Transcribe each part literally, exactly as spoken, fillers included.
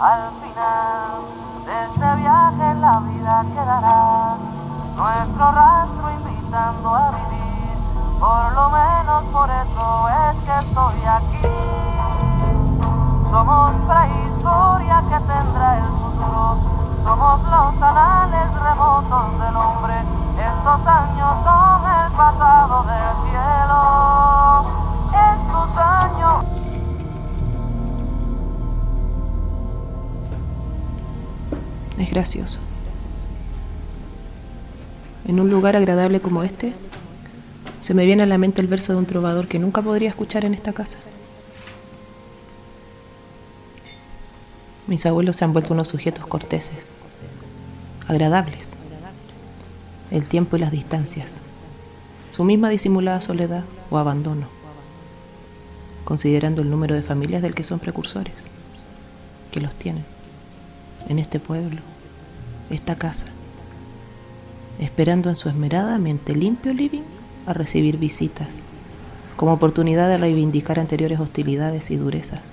Al final de este viaje la vida quedará nuestro rastro invitando a vivir. Por lo menos por eso es que estoy aquí. Somos prehistoria que tendrá el futuro. Somos los anales remotos del hombre. Estos años son el pasado del cielo. Estos años... Es gracioso. En un lugar agradable como este, se me viene a la mente el verso de un trovador que nunca podría escuchar en esta casa. Mis abuelos se han vuelto unos sujetos corteses, agradables. El tiempo y las distancias, su misma disimulada soledad o abandono, considerando el número de familias del que son precursores, que los tienen en este pueblo, esta casa, esperando en su esmeradamente limpio living a recibir visitas, como oportunidad de reivindicar anteriores hostilidades y durezas.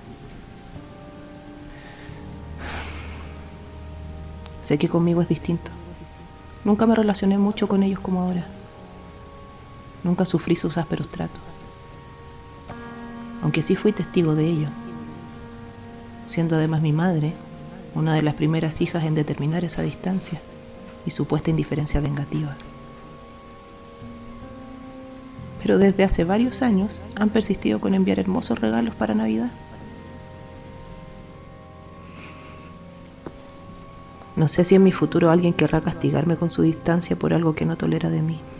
Sé que conmigo es distinto. Nunca me relacioné mucho con ellos como ahora. Nunca sufrí sus ásperos tratos. Aunque sí fui testigo de ello, siendo además mi madre una de las primeras hijas en determinar esa distancia y supuesta indiferencia vengativa. Pero desde hace varios años han persistido con enviar hermosos regalos para Navidad. No sé si en mi futuro alguien querrá castigarme con su distancia por algo que no tolera de mí.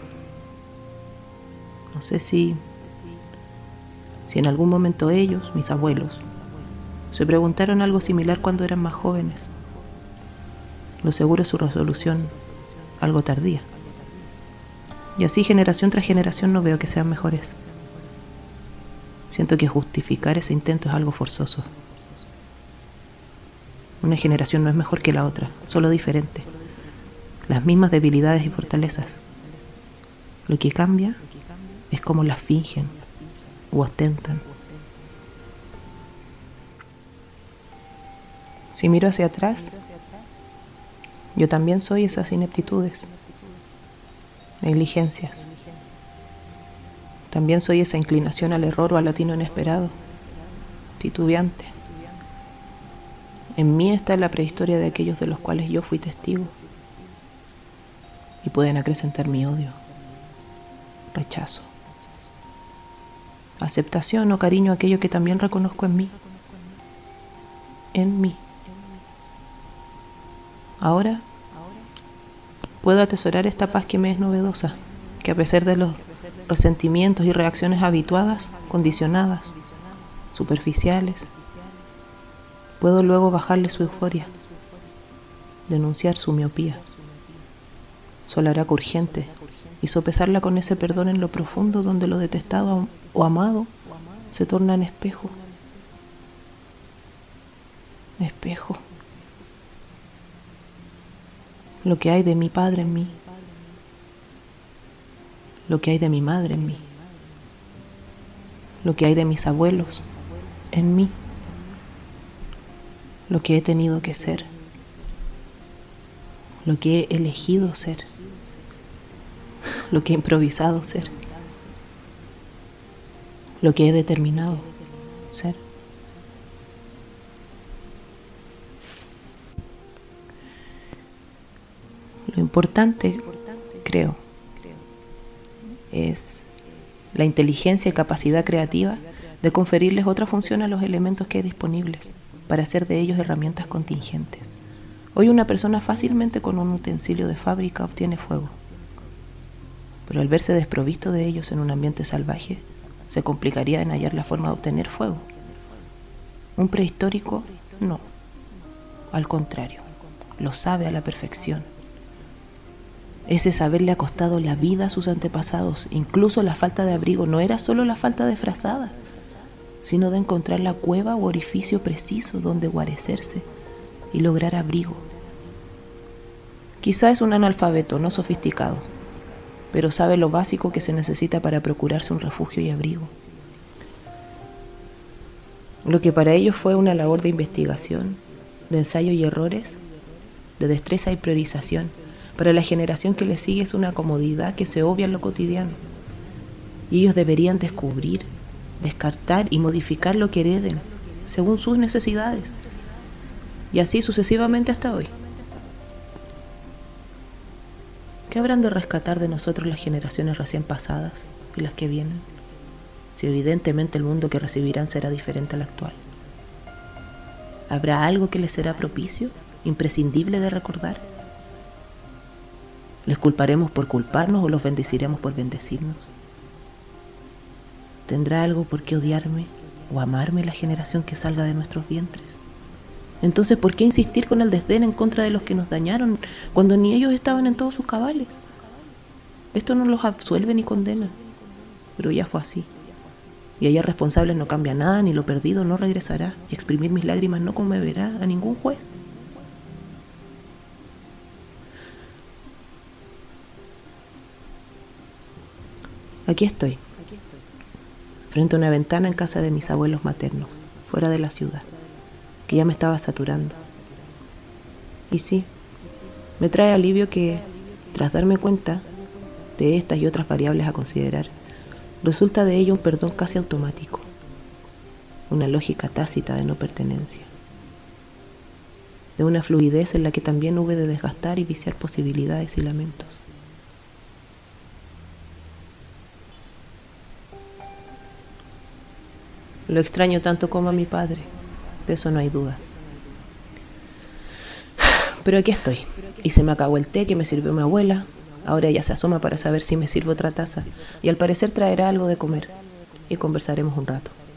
No sé si, si en algún momento ellos, mis abuelos, se preguntaron algo similar cuando eran más jóvenes. Lo seguro es su resolución algo tardía. Y así generación tras generación no veo que sean mejores. Siento que justificar ese intento es algo forzoso. Una generación no es mejor que la otra, solo diferente. Las mismas debilidades y fortalezas. Lo que cambia es cómo las fingen u ostentan. Si miro hacia atrás, yo también soy esas ineptitudes, negligencias. También soy esa inclinación al error o al latino inesperado, titubeante. En mí está la prehistoria de aquellos de los cuales yo fui testigo. Y pueden acrecentar mi odio, rechazo, aceptación o cariño a aquello que también reconozco en mí. En mí. Ahora puedo atesorar esta paz que me es novedosa, que a pesar de los resentimientos y reacciones habituadas, condicionadas, superficiales, puedo luego bajarle su euforia, denunciar su miopía, su alaraca urgente y sopesarla con ese perdón en lo profundo donde lo detestado o amado se torna en espejo. Espejo. Lo que hay de mi padre en mí, lo que hay de mi madre en mí, lo que hay de mis abuelos en mí, lo que he tenido que ser, lo que he elegido ser, lo que he improvisado ser, lo que he determinado ser. Lo importante, creo, es la inteligencia y capacidad creativa de conferirles otra función a los elementos que hay disponibles para hacer de ellos herramientas contingentes. Hoy una persona fácilmente con un utensilio de fábrica obtiene fuego, pero al verse desprovisto de ellos en un ambiente salvaje, se complicaría en hallar la forma de obtener fuego. Un prehistórico, no. Al contrario, lo sabe a la perfección. Ese saber le ha costado la vida a sus antepasados. Incluso la falta de abrigo no era solo la falta de frazadas, sino de encontrar la cueva u orificio preciso donde guarecerse y lograr abrigo. Quizá es un analfabeto no sofisticado, pero sabe lo básico que se necesita para procurarse un refugio y abrigo. Lo que para ellos fue una labor de investigación, de ensayo y errores, de destreza y priorización. Para la generación que le sigue es una comodidad que se obvia en lo cotidiano. Y ellos deberían descubrir, descartar y modificar lo que hereden, según sus necesidades. Y así sucesivamente hasta hoy. ¿Qué habrán de rescatar de nosotros las generaciones recién pasadas y las que vienen? Si evidentemente el mundo que recibirán será diferente al actual. ¿Habrá algo que les será propicio, imprescindible de recordar? ¿Les culparemos por culparnos o los bendeciremos por bendecirnos? ¿Tendrá algo por qué odiarme o amarme la generación que salga de nuestros vientres? Entonces, ¿por qué insistir con el desdén en contra de los que nos dañaron cuando ni ellos estaban en todos sus cabales? Esto no los absuelve ni condena, pero ya fue así. Y hallar responsables no cambia nada, ni lo perdido no regresará, y exprimir mis lágrimas no conmoverá a ningún juez. Aquí estoy, frente a una ventana en casa de mis abuelos maternos, fuera de la ciudad, que ya me estaba saturando. Y sí, me trae alivio que, tras darme cuenta de estas y otras variables a considerar, resulta de ello un perdón casi automático, una lógica tácita de no pertenencia, de una fluidez en la que también hube de desgastar y viciar posibilidades y lamentos. Lo extraño tanto como a mi padre, de eso no hay duda. Pero aquí estoy, y se me acabó el té que me sirvió mi abuela. Ahora ella se asoma para saber si me sirvo otra taza, y al parecer traerá algo de comer, y conversaremos un rato.